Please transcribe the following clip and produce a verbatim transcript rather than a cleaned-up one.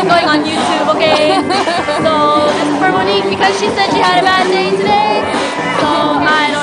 going on YouTube, okay? So this is for Monique because she said she had a bad day today. So I don't